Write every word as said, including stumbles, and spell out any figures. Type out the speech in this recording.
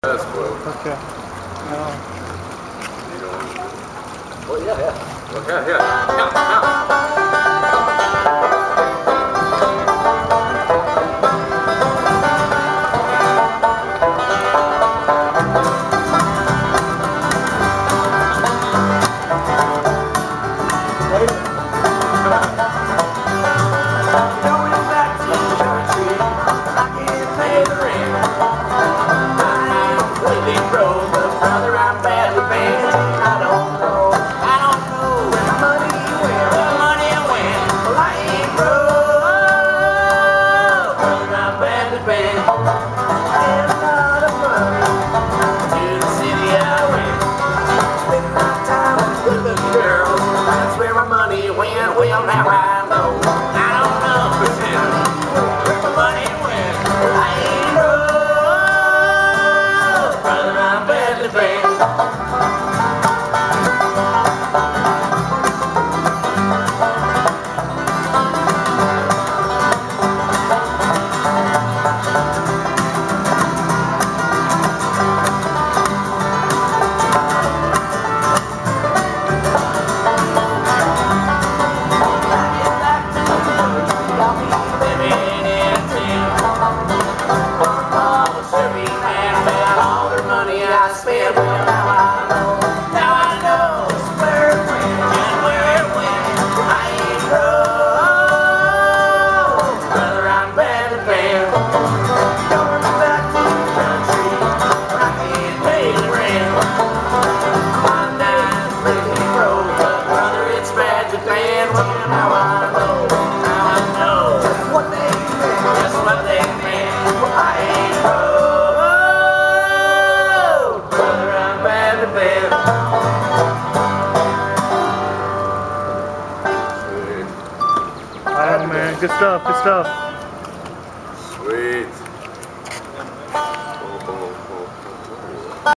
That's cool. Okay. No. You know, Well, yeah, yeah. well, yeah, yeah. Yeah, yeah. Well, now I know, I don't know for sure where my money went. I ain't broke, brother, I'm badly bad. Oh man, good stuff, good stuff.